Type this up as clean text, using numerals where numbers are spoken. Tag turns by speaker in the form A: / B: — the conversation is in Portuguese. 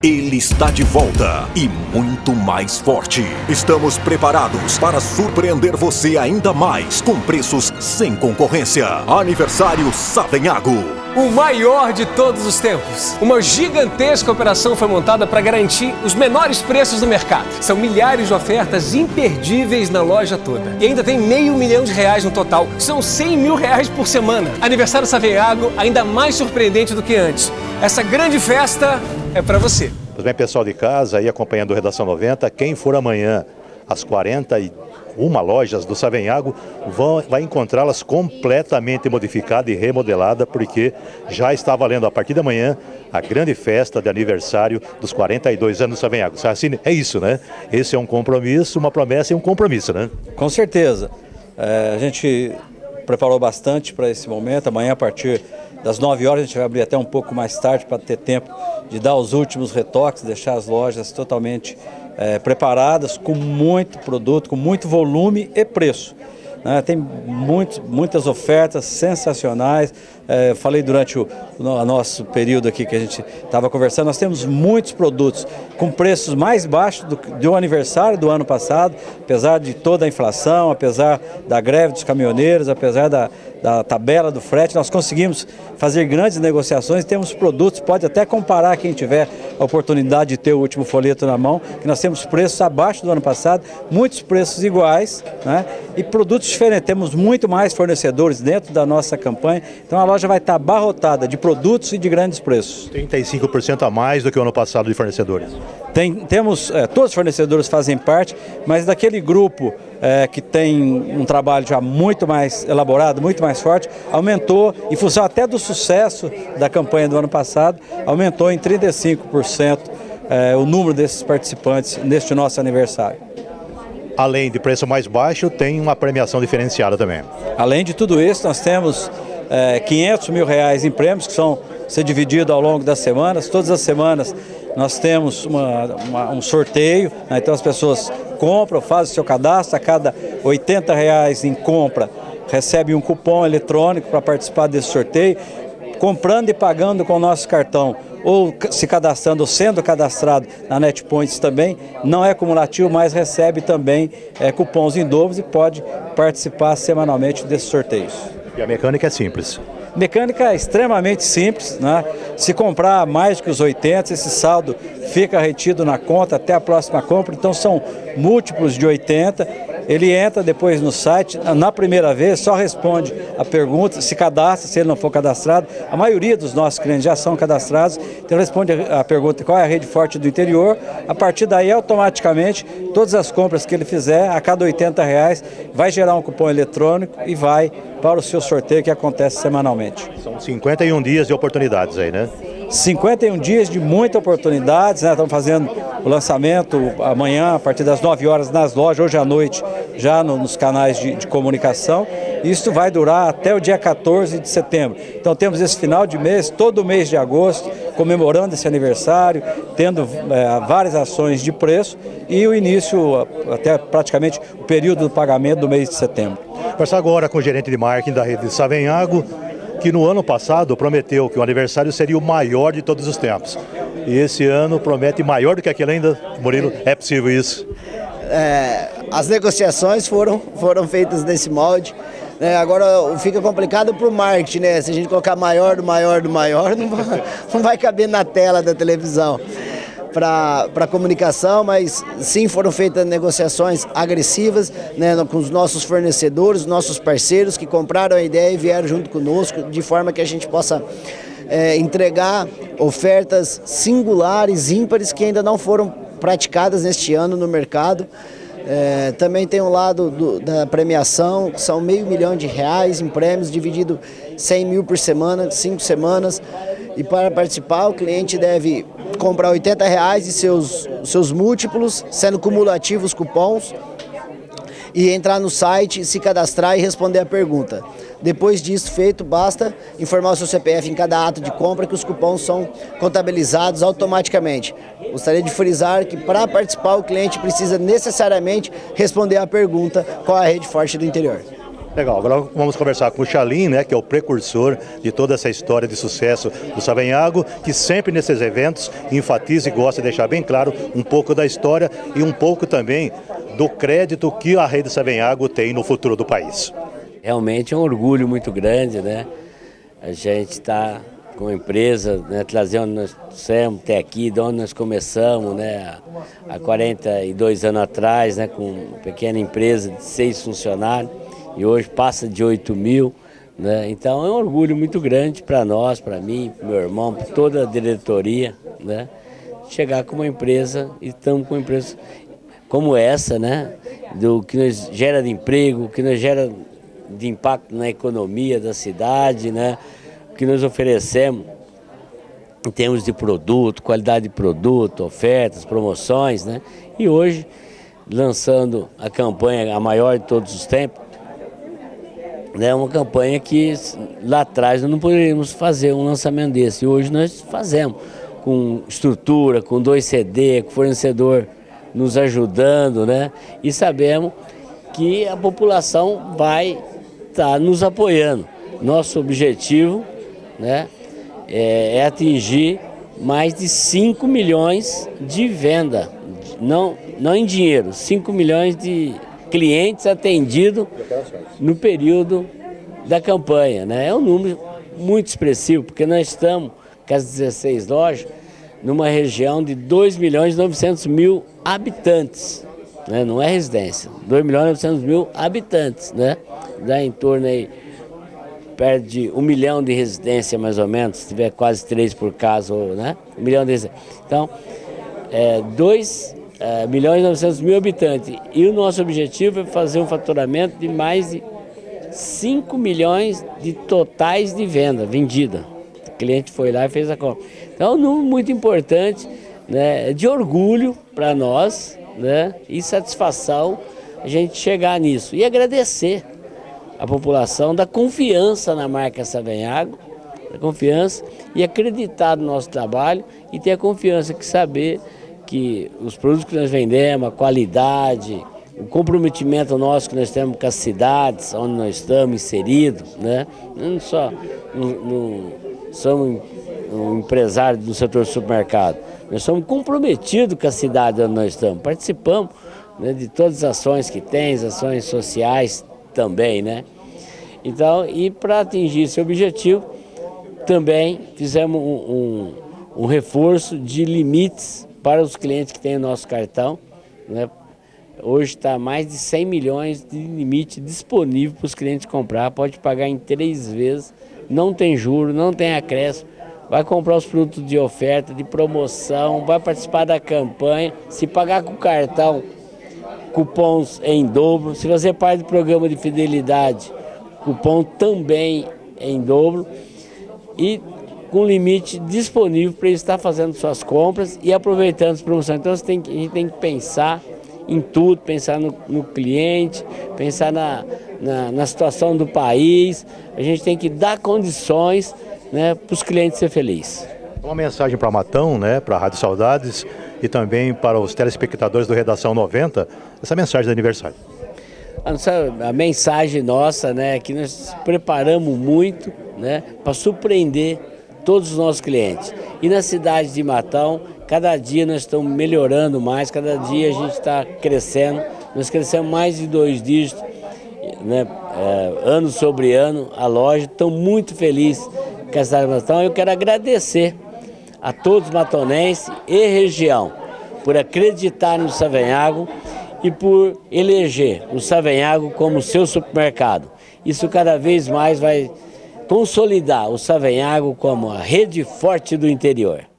A: Ele está de volta e muito mais forte. Estamos preparados para surpreender você ainda mais com preços sem concorrência. Aniversário Savenhago.
B: O maior de todos os tempos. Uma gigantesca operação foi montada para garantir os menores preços do mercado. São milhares de ofertas imperdíveis na loja toda. E ainda tem R$500 mil no total. São R$100 mil por semana. Aniversário Savenhago ainda mais surpreendente do que antes. Essa grande festa é para você.
C: Pois bem, pessoal de casa aí acompanhando o Redação 90, quem for amanhã às 41 lojas do Savenhago vai encontrá-las completamente modificada e remodelada, porque já está valendo a partir da manhã a grande festa de aniversário dos 42 anos do Savenhago. Saracini, é isso, né? Esse é um compromisso, uma promessa e um compromisso, né?
D: Com certeza. A gente preparou bastante para esse momento. Amanhã, a partir das 9 horas, a gente vai abrir até um pouco mais tarde para ter tempo de dar os últimos retoques, deixar as lojas totalmente preparadas, com muito produto, com muito volume e preço. Tem muitas ofertas sensacionais. Falei durante o nosso período aqui que a gente estava conversando, nós temos muitos produtos com preços mais baixos do aniversário do ano passado, apesar de toda a inflação, apesar da greve dos caminhoneiros, apesar da tabela do frete, nós conseguimos fazer grandes negociações, temos produtos, pode até comparar quem tiver a oportunidade de ter o último folheto na mão, que nós temos preços abaixo do ano passado, muitos preços iguais, né? E produtos diferentes, temos muito mais fornecedores dentro da nossa campanha, então a loja vai estar abarrotada de produtos e de grandes preços.
C: 35% a mais do que o ano passado de fornecedores.
D: Todos os fornecedores fazem parte, mas daquele grupo que tem um trabalho já muito mais elaborado, muito mais forte, aumentou, em função até do sucesso da campanha do ano passado, aumentou em 35% o número desses participantes neste nosso aniversário.
C: Além de preço mais baixo, tem uma premiação diferenciada também.
D: Além de tudo isso, nós temos R$500 mil em prêmios, que são ser dividido ao longo das semanas. Todas as semanas nós temos um sorteio, né? Então as pessoas compram, fazem o seu cadastro, a cada R$80 em compra recebe um cupom eletrônico para participar desse sorteio, comprando e pagando com o nosso cartão, ou se cadastrando ou sendo cadastrado na NetPoints também, não é cumulativo, mas recebe também cupons em dobro e pode participar semanalmente desses sorteios.
C: E a mecânica é simples?
D: Mecânica é extremamente simples, né? Se comprar mais que os 80, esse saldo fica retido na conta até a próxima compra, então são múltiplos de 80. Ele entra depois no site, na primeira vez só responde a pergunta, se cadastra, se ele não for cadastrado. A maioria dos nossos clientes já são cadastrados, então responde a pergunta qual é a rede forte do interior. A partir daí, automaticamente, todas as compras que ele fizer, a cada R$80, vai gerar um cupom eletrônico e vai para o seu sorteio que acontece semanalmente.
C: São 51 dias de oportunidades aí, né?
D: 51 dias de muitas oportunidades, né? Estamos fazendo o lançamento amanhã, a partir das 9 horas nas lojas, hoje à noite, já nos canais de comunicação. Isso vai durar até o dia 14 de setembro. Então temos esse final de mês, todo o mês de agosto, comemorando esse aniversário, tendo várias ações de preço e o início, até praticamente o período do pagamento do mês de setembro.
C: Conversar agora com o gerente de marketing da rede Savenhago, que no ano passado prometeu que o aniversário seria o maior de todos os tempos. E esse ano promete maior do que aquele ainda. Murilo, é possível isso?
E: As negociações foram feitas nesse molde. Agora fica complicado para o marketing, né? Se a gente colocar maior do maior do maior, não vai caber na tela da televisão. Para comunicação, mas sim foram feitas negociações agressivas, né, com os nossos fornecedores, nossos parceiros que compraram a ideia e vieram junto conosco, de forma que a gente possa entregar ofertas singulares, ímpares, que ainda não foram praticadas neste ano no mercado. Também tem um lado da premiação, que são R$500 mil em prêmios, dividido 100 mil por semana, 5 semanas. E para participar, o cliente deve comprar R$80 e seus múltiplos, sendo cumulativos cupons, e entrar no site, se cadastrar e responder a pergunta. Depois disso feito, basta informar o seu CPF em cada ato de compra que os cupons são contabilizados automaticamente. Gostaria de frisar que para participar o cliente precisa necessariamente responder a pergunta qual é a rede forte do interior.
C: Legal, agora vamos conversar com o Chalim, né, que é o precursor de toda essa história de sucesso do Savenhago, que sempre nesses eventos enfatiza e gosta de deixar bem claro um pouco da história e um pouco também do crédito que a Rede Savenhago tem no futuro do país.
F: Realmente é um orgulho muito grande, né? A gente está com a empresa, né, trazendo onde nós somos até aqui, de onde nós começamos, né, há 42 anos atrás, né, com uma pequena empresa de 6 funcionários, e hoje passa de 8 mil, né? Então é um orgulho muito grande para nós, para mim, para meu irmão, para toda a diretoria, né? Chegar com uma empresa, e estamos com uma empresa como essa, né? Do que nos gera de emprego, que nos gera de impacto na economia da cidade, né? O que nós oferecemos em termos de produto, qualidade de produto, ofertas, promoções, né? E hoje, lançando a campanha, a maior de todos os tempos, é uma campanha que lá atrás nós não poderíamos fazer um lançamento desse. E hoje nós fazemos, com estrutura, com 2 CD, com fornecedor nos ajudando, né? E sabemos que a população vai estar nos apoiando. Nosso objetivo, né, é atingir mais de 5 milhões de venda, não em dinheiro, 5 milhões de clientes atendidos no período da campanha, né? É um número muito expressivo, porque nós estamos com as 16 lojas numa região de 2.900.000 habitantes, né? Não é residência, 2.900.000 habitantes, né? Dá em torno aí, perto de 1 milhão de residência mais ou menos, se tiver quase 3 por casa, né? 1 milhão de residências. Então, 2.900.000 habitantes. E o nosso objetivo é fazer um faturamento de mais de 5 milhões de totais de venda, vendida. O cliente foi lá e fez a compra. Então é um número muito importante, né, de orgulho para nós, né, e satisfação a gente chegar nisso. E agradecer a população da confiança na marca Savenhago, da confiança e acreditar no nosso trabalho e ter a confiança que saber que os produtos que nós vendemos, a qualidade, o comprometimento nosso que nós temos com as cidades onde nós estamos inseridos, né? Não só somos um empresário do setor supermercado, nós somos comprometidos com a cidade onde nós estamos, participamos, né, de todas as ações que tem, as ações sociais também, né? Então, e para atingir esse objetivo, também fizemos um reforço de limites para os clientes que têm o nosso cartão, né? Hoje está mais de 100 milhões de limite disponível para os clientes comprar, pode pagar em 3 vezes, não tem juro, não tem acréscimo, vai comprar os produtos de oferta, de promoção, vai participar da campanha, se pagar com cartão, cupons em dobro, se fazer parte do programa de fidelidade, cupom também em dobro e com limite disponível para ele estar fazendo suas compras e aproveitando as promoções. Então a gente tem que pensar em tudo, pensar no cliente, pensar na situação do país, a gente tem que dar condições, né, para os clientes ser felizes.
C: Uma mensagem para Matão, né, para a Rádio Saudades e também para os telespectadores do Redação 90, essa mensagem de aniversário.
F: A mensagem nossa, né, é que nós preparamos muito, né, para surpreender todos os nossos clientes. E na cidade de Matão, cada dia nós estamos melhorando mais, cada dia a gente está crescendo. Nós crescemos mais de 2 dígitos, né, ano sobre ano, a loja. Estou muito feliz com a cidade de Matão. Eu quero agradecer a todos os matonenses e região por acreditar no Savenhago e por eleger o Savenhago como seu supermercado. Isso cada vez mais vai consolidar o Savenhago como a rede forte do interior.